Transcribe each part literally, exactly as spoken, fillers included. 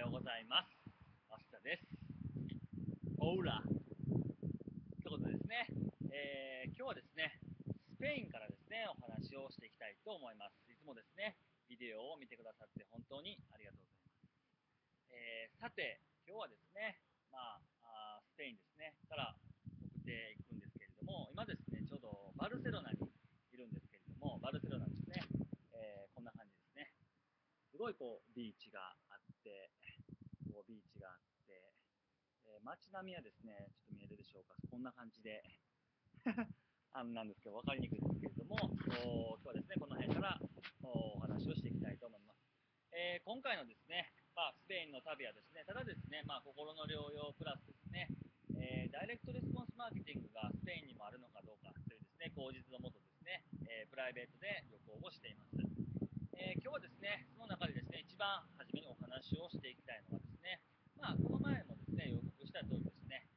ようございます。増田です。オーラということでですね、えー、今日はですね、スペインからですね、お話をしていきたいと思います。いつもですね、ビデオを見てくださって本当にありがとうございます。えー、さて、今日はですね、まあ、あスペインですね、から送っていくんですけれども、今ですね、ちょうどバルセロナにいるんですけれども、バルセロナですね、えー、こんな感じですね。すごいこうビーチがあって、こうビーチがあって、えー、街並みはですね、ちょっと見えるでしょうか、こんな感じであんなんですけど、分かりにくいですけれども、今日はですね、この辺からお話をしていきたいと思います。えー、今回のですね、まあ、スペインの旅はですね、ただですね、まあ、心の療養プラスですね、えー、ダイレクトレスポンスマーケティングがスペインにもあるのかどうかというですね、口実のもとですね、えー、プライベートで旅行をしています。えー、今日はですね、その中でですね、一番初めにお話をしていきたいのはですね、まあ、この前もですね、予告した通りですね、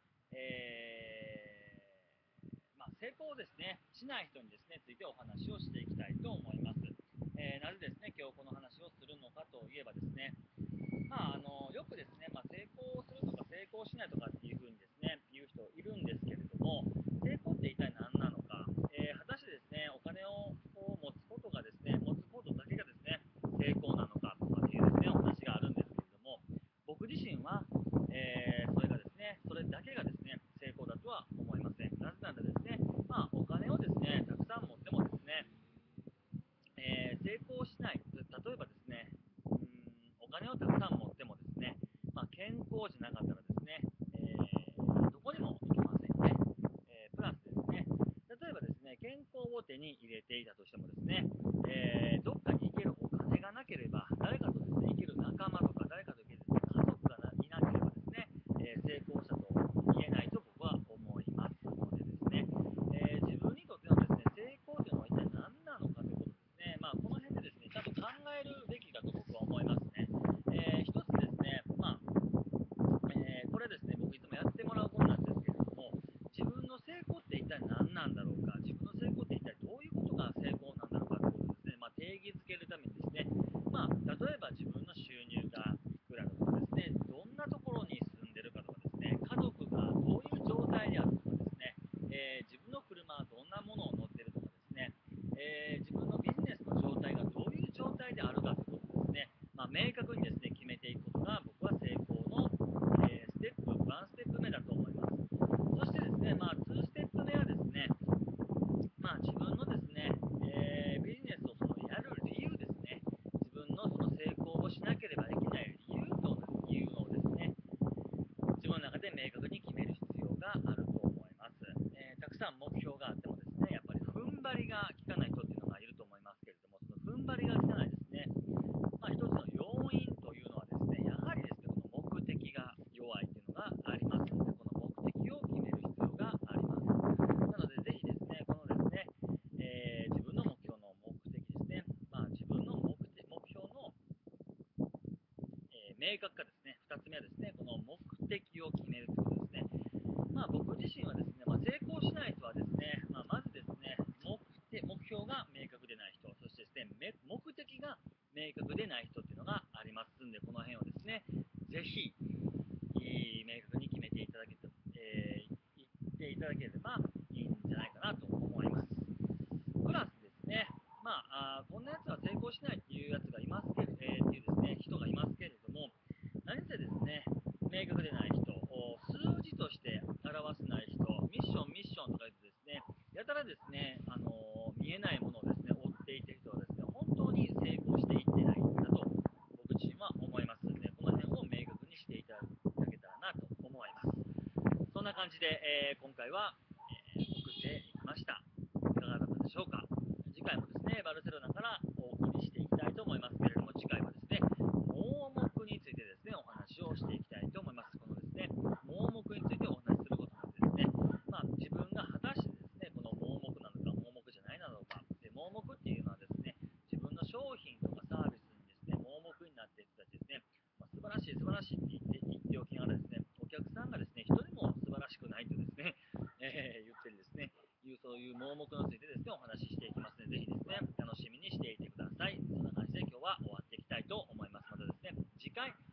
えー、まあ、成功をですね、しない人にですね、ついてお話をしていきたいと思います。えー、なぜですね、今日この話をするのかといえばですね、まあ、あのよくですね、まあ、成功するとか成功しないとかっていうふうにですね、言う人いるんですけれども、成功って一体何なのか、えー、果たしてですね、お金を持つことがですね、持つことだけがですね、成功なのかとかっていうですね、お話があるんですけれども、僕自身は、えー、それがですね、それだけがですね、成功だとは思いません。なぜならですね、まあ、お金をですね、たくさん持ってもですね、えー、成功しない、例えばですね、うーんお金をたくさん持ってもですね、まあ、健康じゃなかったらですね、えー、どこにも行けませんよね。えー、プラスですね、例えばですね、健康を手に入れていたとしてもですね、えー、どっかに行けるお金がなければ、誰かとですね、生きる仲間とか、誰かと生きる家族がいなければですね、えー、成功者と言えないと僕は思いますのでですね、えー、自分にとってのですね、成功というのは一体何なのかということですね、まあ、この辺でですね、ちゃんと考えるべきだと僕は思いますね。えー、一つですね、まあ、えー、これですね、僕いつもやってもらうことなんですけれども、自分の成功って一体何なんだろうか、自分の成功って一体どういうことが成功なんだろうかということですね、まあ、定義づけるためにですね、まあ、例えば自分の収入がいくらとかですね、どんなところに住んでるかとかですね、家族がどういう状態であるとかですね、えー、自分の車はどんなものを乗ってるとかですね、えー、自分のビジネスの状態がどういう状態であるかということをですね、まあ、明確にですね、決めていくことが僕は成功の、えー、ステップ、ワンステップ目だと思います。そしてですね、まあ、ツーステップ目はですね、まあ、自分のですね、えー、ビジネスをそのやる理由ですね、自分のその成功をしなければいけない理由というのをですね、自分の中で明確に決める必要があると思います。えー、たくさん目標があってもですね、やっぱり踏ん張りが効かない人っていうのがいると思いますけれども、その踏ん張りが効かないですね、まあ、一つの要因というのはですね、やはりですね、この目的が弱いというのがありますので、この目的を決める必要があります。なので、ぜひですね、このですね、えー、自分の目標の目的ですね、まあ、自分の目的目標の、えー、明確化ですね、ふたつめはですね、この目的を決めるということですね。まあ、僕自身はですね、まあ、成功しない人はですね、まあ、まずですね、目的目標が明確でない人、そしてですね、目的が明確でない人っていうのがありますんで、この辺をですね、ぜひ、明確に決めていただけて、えー、言っていただければいいんじゃないかなと思います。プラスですね、まあ、あこんなやつは成功しないっていうやつがいますけれ、えー、っていうですね、人がいますけれども、何せですね、明確でない人、数字として表せない人、ミッション、ミッションとか言ってですね、やたらですね、あのー、見えないものをですね、追っていっている人はですね、本当に成功していってないんだと、僕自身は思いますので、この辺を明確にしていただけたらなと思います。そんな感じで、えー、今回は、えー、送っていきました。いかがだったでしょうか。次回もですね、バルセロナからお送りしていきたいと思いますけれども、次回はですね、盲目についてですね、お話をしていきたいと思います。このですね、盲目についてお話しすることによってですね、まあ、自分が果たしてですね、この盲目なのか、盲目じゃないなのか、で盲目っていうのはですね、自分の商品とかサービスにですね、盲目になっている人たちですね、まあ、素晴らしい、素晴らしいって言って言っておきながらですね、お客さんがですね、一人も素晴らしくないとですね、えー、言ってるですね、いうそういう盲目についてですね、お話ししていきますので、ぜひですね、楽しみにしていてください。そんな感じで今日は終わっていきたいと思います。またですね、次回お会い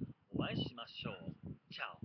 お会いしましょう。チャオ。